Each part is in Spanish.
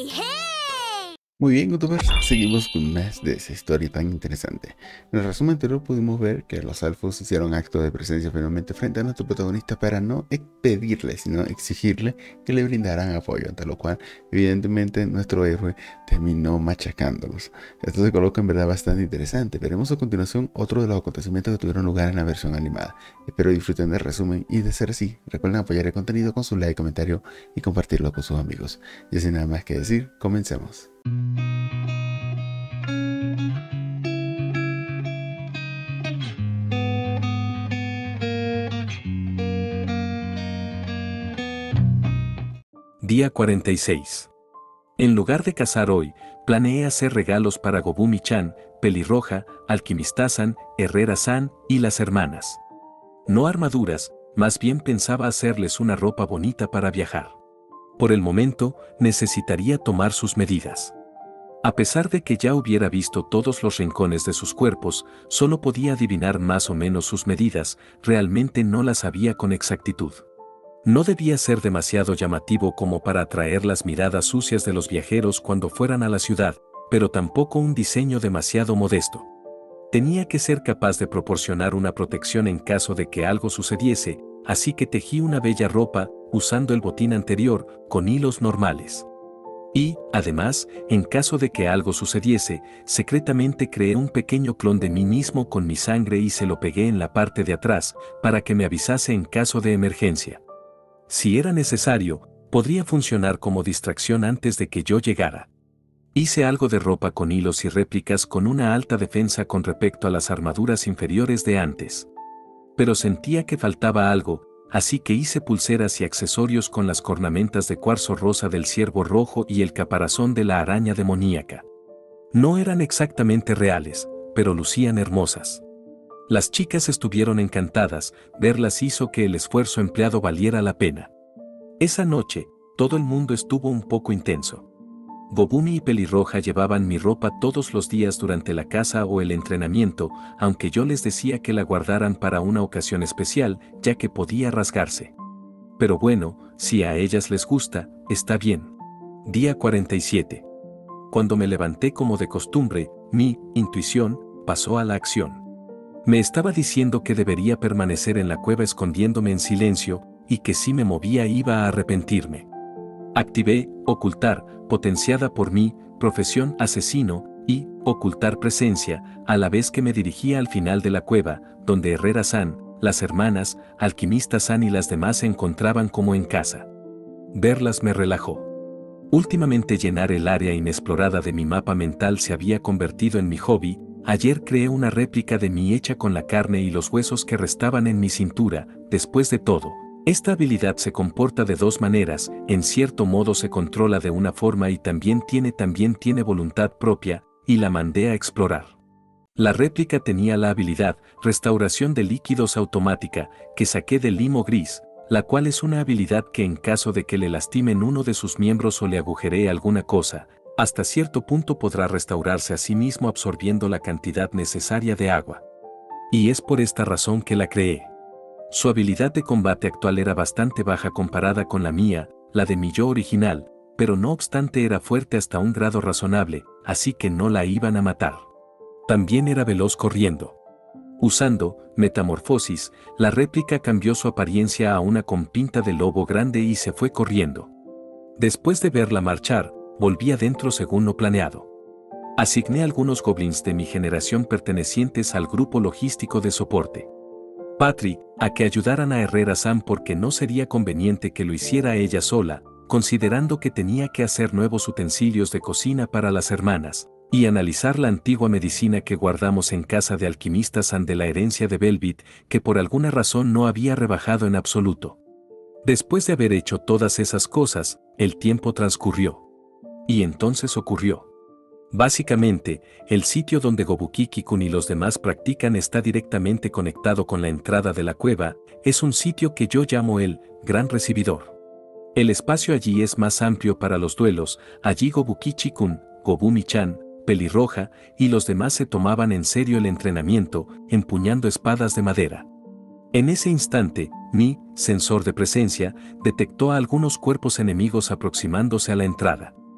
¡Hey, hey! Muy bien, youtubers, seguimos con más de esa historia tan interesante. En el resumen anterior pudimos ver que los elfos hicieron acto de presencia finalmente frente a nuestro protagonista para no pedirle, sino exigirle que le brindaran apoyo, ante lo cual evidentemente nuestro héroe terminó machacándolos. Esto se coloca en verdad bastante interesante. Veremos a continuación otro de los acontecimientos que tuvieron lugar en la versión animada. Espero disfruten del resumen y, de ser así, recuerden apoyar el contenido con su like, comentario y compartirlo con sus amigos. Y sin nada más que decir, comencemos. Día 46. En lugar de cazar hoy, planeé hacer regalos para Gobumi-chan, Pelirroja, Alquimista-san, Herrera-san y las hermanas. No armaduras, más bien pensaba hacerles una ropa bonita para viajar. Por el momento, necesitaría tomar sus medidas. A pesar de que ya hubiera visto todos los rincones de sus cuerpos, solo podía adivinar más o menos sus medidas, realmente no las sabía con exactitud. No debía ser demasiado llamativo como para atraer las miradas sucias de los viajeros cuando fueran a la ciudad, pero tampoco un diseño demasiado modesto. Tenía que ser capaz de proporcionar una protección en caso de que algo sucediese, así que tejí una bella ropa, usando el botín anterior, con hilos normales. Y, además, en caso de que algo sucediese, secretamente creé un pequeño clon de mí mismo con mi sangre y se lo pegué en la parte de atrás, para que me avisase en caso de emergencia. Si era necesario, podría funcionar como distracción antes de que yo llegara. Hice algo de ropa con hilos y réplicas con una alta defensa con respecto a las armaduras inferiores de antes. Pero sentía que faltaba algo, así que hice pulseras y accesorios con las cornamentas de cuarzo rosa del ciervo rojo y el caparazón de la araña demoníaca. No eran exactamente reales, pero lucían hermosas. Las chicas estuvieron encantadas, verlas hizo que el esfuerzo empleado valiera la pena. Esa noche, todo el mundo estuvo un poco intenso. Gobumi y Pelirroja llevaban mi ropa todos los días durante la caza o el entrenamiento, aunque yo les decía que la guardaran para una ocasión especial, ya que podía rasgarse. Pero bueno, si a ellas les gusta, está bien. Día 47. Cuando me levanté como de costumbre, mi intuición pasó a la acción. Me estaba diciendo que debería permanecer en la cueva escondiéndome en silencio, y que si me movía iba a arrepentirme. Activé ocultar, potenciada por mi profesión asesino, y ocultar presencia, a la vez que me dirigía al final de la cueva, donde Herrera-san, las hermanas, Alquimista-san y las demás se encontraban como en casa. Verlas me relajó. Últimamente llenar el área inexplorada de mi mapa mental se había convertido en mi hobby. Ayer creé una réplica de mí hecha con la carne y los huesos que restaban en mi cintura. Después de todo, esta habilidad se comporta de dos maneras, en cierto modo se controla de una forma y también tiene voluntad propia, y la mandé a explorar. La réplica tenía la habilidad, restauración de líquidos automática, que saqué del limo gris, la cual es una habilidad que en caso de que le lastimen uno de sus miembros o le agujeree alguna cosa, hasta cierto punto podrá restaurarse a sí mismo absorbiendo la cantidad necesaria de agua. Y es por esta razón que la creé. Su habilidad de combate actual era bastante baja comparada con la mía, la de mi yo original, pero no obstante era fuerte hasta un grado razonable, así que no la iban a matar. También era veloz corriendo. Usando metamorfosis, la réplica cambió su apariencia a una con pinta de lobo grande y se fue corriendo. Después de verla marchar, volví adentro según lo planeado. Asigné algunos goblins de mi generación pertenecientes al grupo logístico de soporte. Patri, a que ayudaran a Herrera-san porque no sería conveniente que lo hiciera ella sola, considerando que tenía que hacer nuevos utensilios de cocina para las hermanas, y analizar la antigua medicina que guardamos en casa de Alquimista-san de la herencia de Velvet, que por alguna razón no había rebajado en absoluto. Después de haber hecho todas esas cosas, el tiempo transcurrió. Y entonces ocurrió. Básicamente, el sitio donde Gobukiki-kun y los demás practican está directamente conectado con la entrada de la cueva, es un sitio que yo llamo el Gran Recibidor. El espacio allí es más amplio para los duelos, allí Gobukiki-kun, Gobumi-chan, Pelirroja y los demás se tomaban en serio el entrenamiento, empuñando espadas de madera. En ese instante, mi sensor de presencia detectó a algunos cuerpos enemigos aproximándose a la entrada.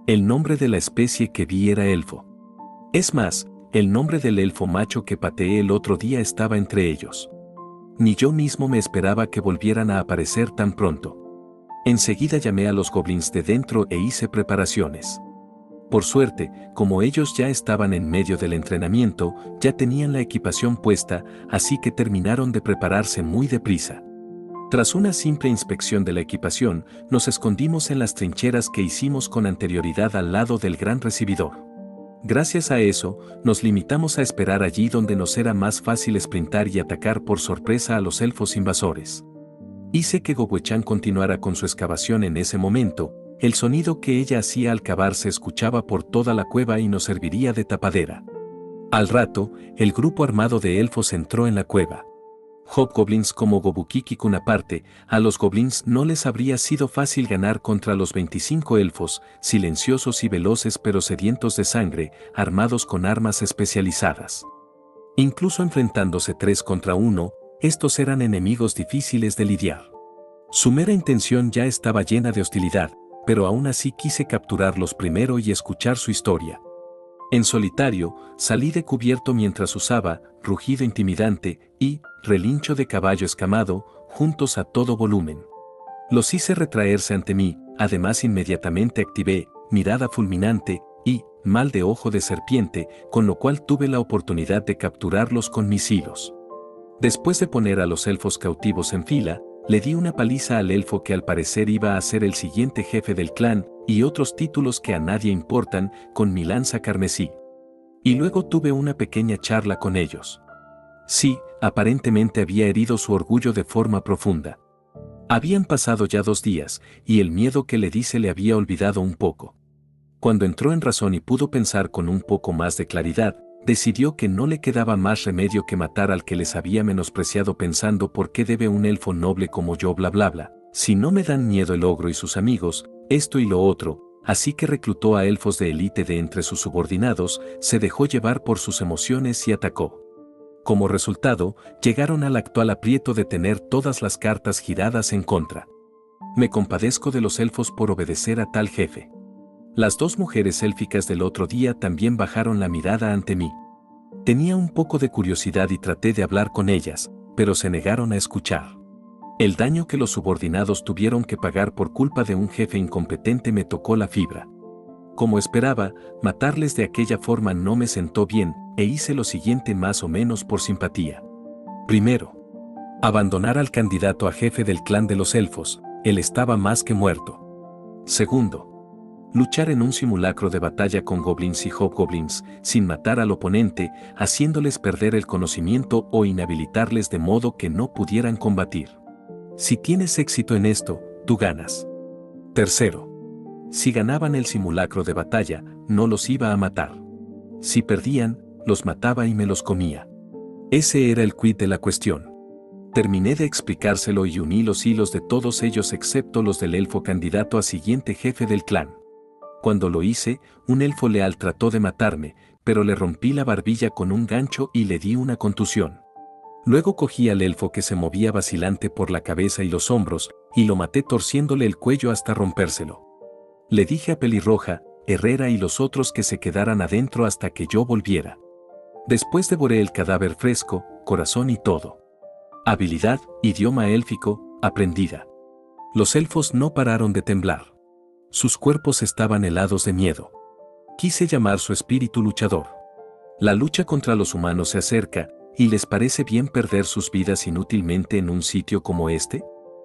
El nombre de la especie que vi era elfo. Es más, el nombre del elfo macho que pateé el otro día estaba entre ellos. Ni yo mismo me esperaba que volvieran a aparecer tan pronto. Enseguida llamé a los goblins de dentro e hice preparaciones. Por suerte, como ellos ya estaban en medio del entrenamiento, ya tenían la equipación puesta, así que terminaron de prepararse muy deprisa. Tras una simple inspección de la equipación, nos escondimos en las trincheras que hicimos con anterioridad al lado del gran recibidor. Gracias a eso, nos limitamos a esperar allí donde nos era más fácil sprintar y atacar por sorpresa a los elfos invasores. Hice que Gobuechan continuara con su excavación en ese momento. El sonido que ella hacía al cavar se escuchaba por toda la cueva y nos serviría de tapadera. Al rato, el grupo armado de elfos entró en la cueva. Hobgoblins como Gobukiki-kun aparte, a los goblins no les habría sido fácil ganar contra los 25 elfos, silenciosos y veloces pero sedientos de sangre, armados con armas especializadas. Incluso enfrentándose 3 contra 1, estos eran enemigos difíciles de lidiar. Su mera intención ya estaba llena de hostilidad, pero aún así quise capturarlos primero y escuchar su historia. En solitario, salí de cubierto mientras usaba rugido intimidante y relincho de caballo escamado, juntos a todo volumen. Los hice retraerse ante mí, además inmediatamente activé mirada fulminante y mal de ojo de serpiente, con lo cual tuve la oportunidad de capturarlos con mis hilos. Después de poner a los elfos cautivos en fila, le di una paliza al elfo que al parecer iba a ser el siguiente jefe del clan, y otros títulos que a nadie importan, con mi lanza carmesí. Y luego tuve una pequeña charla con ellos. Sí, aparentemente había herido su orgullo de forma profunda. Habían pasado ya 2 días, y el miedo que le di se le había olvidado un poco. Cuando entró en razón y pudo pensar con un poco más de claridad, decidió que no le quedaba más remedio que matar al que les había menospreciado pensando por qué debe un elfo noble como yo bla bla bla, si no me dan miedo el ogro y sus amigos, esto y lo otro, así que reclutó a elfos de élite de entre sus subordinados, se dejó llevar por sus emociones y atacó. Como resultado, llegaron al actual aprieto de tener todas las cartas giradas en contra. Me compadezco de los elfos por obedecer a tal jefe. Las 2 mujeres élficas del otro día también bajaron la mirada ante mí. Tenía un poco de curiosidad y traté de hablar con ellas, pero se negaron a escuchar. El daño que los subordinados tuvieron que pagar por culpa de un jefe incompetente me tocó la fibra. Como esperaba, matarles de aquella forma no me sentó bien, e hice lo siguiente más o menos por simpatía. Primero, abandonar al candidato a jefe del clan de los elfos, él estaba más que muerto. Segundo, luchar en un simulacro de batalla con goblins y hobgoblins, sin matar al oponente, haciéndoles perder el conocimiento o inhabilitarles de modo que no pudieran combatir. Si tienes éxito en esto, tú ganas. Tercero, si ganaban el simulacro de batalla, no los iba a matar. Si perdían, los mataba y me los comía. Ese era el quid de la cuestión. Terminé de explicárselo y uní los hilos de todos ellos excepto los del elfo candidato a siguiente jefe del clan. Cuando lo hice, un elfo leal trató de matarme, pero le rompí la barbilla con un gancho y le di una contusión. Luego cogí al elfo que se movía vacilante por la cabeza y los hombros, y lo maté torciéndole el cuello hasta rompérselo. Le dije a Pelirroja, Herrera y los otros que se quedaran adentro hasta que yo volviera. Después devoré el cadáver fresco, corazón y todo. Habilidad, idioma élfico, aprendida. Los elfos no pararon de temblar. Sus cuerpos estaban helados de miedo. Quise llamar su espíritu luchador. La lucha contra los humanos se acerca, ¿y les parece bien perder sus vidas inútilmente en un sitio como este?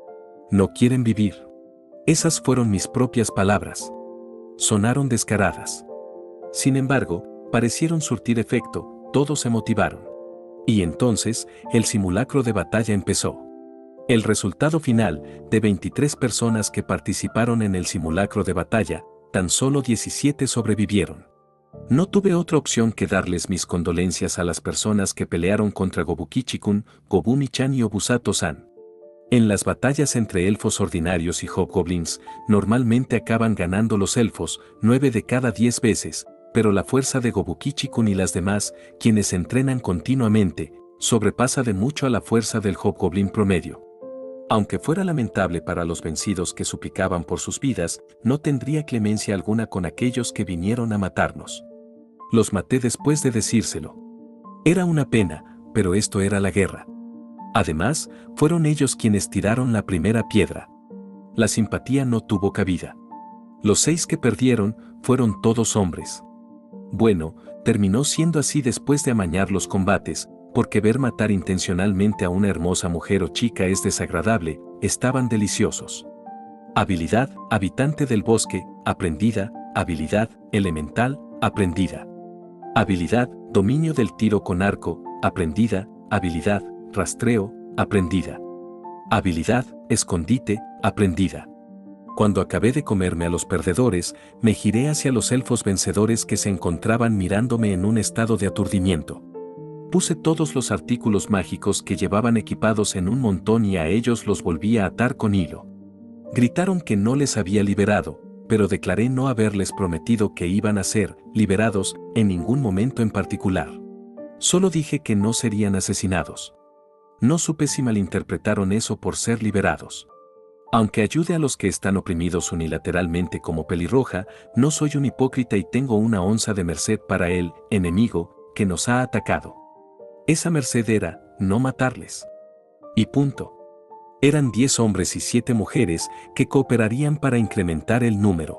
No quieren vivir. Esas fueron mis propias palabras. Sonaron descaradas. Sin embargo, parecieron surtir efecto, todos se motivaron. Y entonces, el simulacro de batalla empezó. El resultado final, de 23 personas que participaron en el simulacro de batalla, tan solo 17 sobrevivieron. No tuve otra opción que darles mis condolencias a las personas que pelearon contra Gobukichi-kun, Gobumi-chan y Obusato-san. En las batallas entre elfos ordinarios y hobgoblins, normalmente acaban ganando los elfos 9 de cada 10 veces, pero la fuerza de Gobukichi-kun y las demás, quienes entrenan continuamente, sobrepasa de mucho a la fuerza del hobgoblin promedio. Aunque fuera lamentable para los vencidos que suplicaban por sus vidas, no tendría clemencia alguna con aquellos que vinieron a matarnos. Los maté después de decírselo. Era una pena, pero esto era la guerra. Además, fueron ellos quienes tiraron la primera piedra. La simpatía no tuvo cabida. Los 6 que perdieron fueron todos hombres. Bueno, terminó siendo así después de amañar los combates, porque ver matar intencionalmente a una hermosa mujer o chica es desagradable, estaban deliciosos. Habilidad, habitante del bosque, aprendida, habilidad, elemental, aprendida. Habilidad, dominio del tiro con arco, aprendida, habilidad, rastreo, aprendida. Habilidad, escondite, aprendida. Cuando acabé de comerme a los perdedores, me giré hacia los elfos vencedores que se encontraban mirándome en un estado de aturdimiento. Puse todos los artículos mágicos que llevaban equipados en un montón y a ellos los volví a atar con hilo. Gritaron que no les había liberado, pero declaré no haberles prometido que iban a ser liberados en ningún momento en particular. Solo dije que no serían asesinados. No supe si malinterpretaron eso por ser liberados. Aunque ayude a los que están oprimidos unilateralmente como Pelirroja, no soy un hipócrita y tengo una onza de merced para el enemigo que nos ha atacado. Esa merced era no matarles. Y punto. Eran 10 hombres y 7 mujeres que cooperarían para incrementar el número.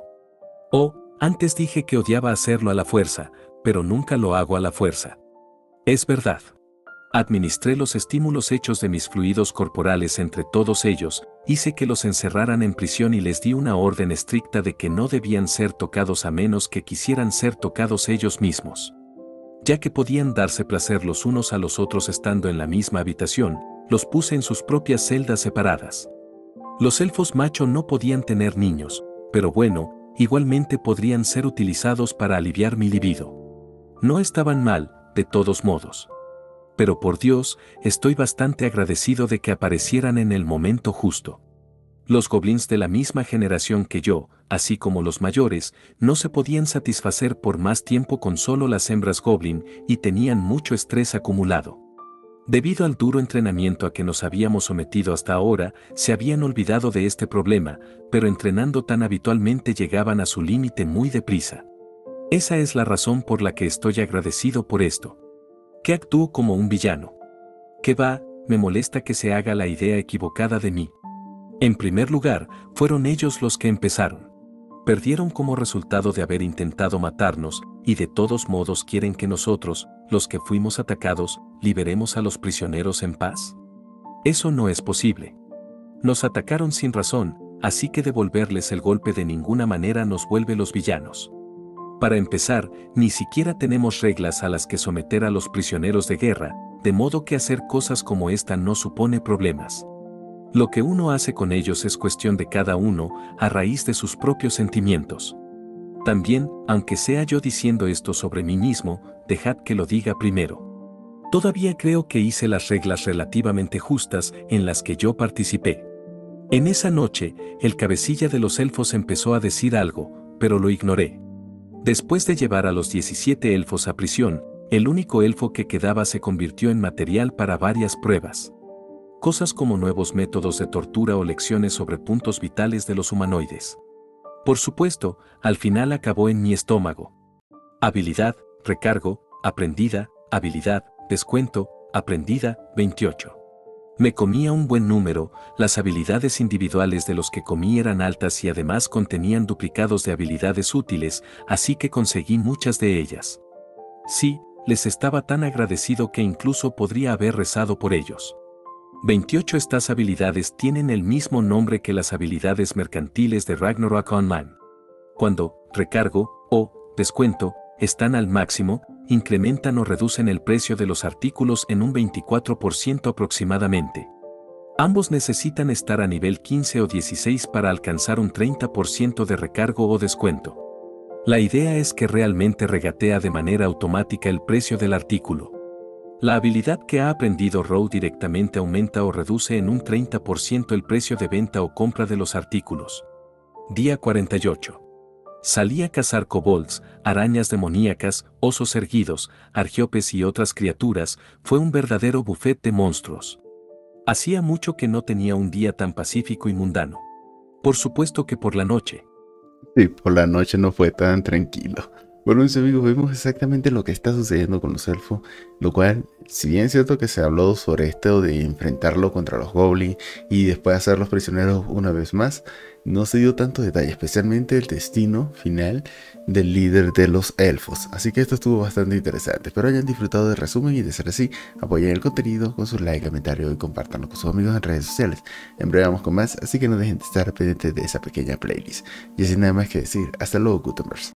Antes dije que odiaba hacerlo a la fuerza, pero nunca lo hago a la fuerza. Es verdad. Administré los estímulos hechos de mis fluidos corporales entre todos ellos, hice que los encerraran en prisión y les di una orden estricta de que no debían ser tocados a menos que quisieran ser tocados ellos mismos. Ya que podían darse placer los unos a los otros estando en la misma habitación, los puse en sus propias celdas separadas. Los elfos macho no podían tener niños, pero bueno, igualmente podrían ser utilizados para aliviar mi libido. No estaban mal, de todos modos. Pero por Dios, estoy bastante agradecido de que aparecieran en el momento justo. Los goblins de la misma generación que yo, así como los mayores, no se podían satisfacer por más tiempo con solo las hembras goblin y tenían mucho estrés acumulado. Debido al duro entrenamiento a que nos habíamos sometido hasta ahora, se habían olvidado de este problema, pero entrenando tan habitualmente llegaban a su límite muy deprisa. Esa es la razón por la que estoy agradecido por esto. Que actúo como un villano. Que va, me molesta que se haga la idea equivocada de mí. En primer lugar, fueron ellos los que empezaron. Perdieron como resultado de haber intentado matarnos, y de todos modos quieren que nosotros, los que fuimos atacados, liberemos a los prisioneros en paz. Eso no es posible. Nos atacaron sin razón, así que devolverles el golpe de ninguna manera nos vuelve los villanos. Para empezar, ni siquiera tenemos reglas a las que someter a los prisioneros de guerra, de modo que hacer cosas como esta no supone problemas. Lo que uno hace con ellos es cuestión de cada uno, a raíz de sus propios sentimientos. También, aunque sea yo diciendo esto sobre mí mismo, dejad que lo diga primero. Todavía creo que hice las reglas relativamente justas en las que yo participé. En esa noche, el cabecilla de los elfos empezó a decir algo, pero lo ignoré. Después de llevar a los 17 elfos a prisión, el único elfo que quedaba se convirtió en material para varias pruebas. Cosas como nuevos métodos de tortura o lecciones sobre puntos vitales de los humanoides. Por supuesto, al final acabó en mi estómago. Habilidad, recargo, aprendida, habilidad, descuento, aprendida, 28. Me comía un buen número, las habilidades individuales de los que comí eran altas y además contenían duplicados de habilidades útiles, así que conseguí muchas de ellas. Sí, les estaba tan agradecido que incluso podría haber rezado por ellos. 28 Estas habilidades tienen el mismo nombre que las habilidades mercantiles de Ragnarok Online. Cuando recargo o descuento están al máximo, incrementan o reducen el precio de los artículos en un 24% aproximadamente. Ambos necesitan estar a nivel 15 o 16 para alcanzar un 30% de recargo o descuento. La idea es que realmente regatea de manera automática el precio del artículo. La habilidad que ha aprendido Row directamente aumenta o reduce en un 30% el precio de venta o compra de los artículos. Día 48. Salí a cazar kobolds, arañas demoníacas, osos erguidos, argiopes y otras criaturas, fue un verdadero buffet de monstruos. Hacía mucho que no tenía un día tan pacífico y mundano. Por supuesto que por la noche. Sí, por la noche no fue tan tranquilo. Bueno, mis amigos, vemos exactamente lo que está sucediendo con los elfos, lo cual, si bien es cierto que se habló sobre esto de enfrentarlo contra los goblins y después hacerlos prisioneros una vez más, no se dio tanto detalle, especialmente el destino final del líder de los elfos. Así que esto estuvo bastante interesante. Espero hayan disfrutado del resumen y de ser así, apoyen el contenido con su like, comentario y compártanlo con sus amigos en redes sociales. En breve vamos con más, así que no dejen de estar pendientes de esa pequeña playlist. Y sin nada más que decir, hasta luego, Gutenberg.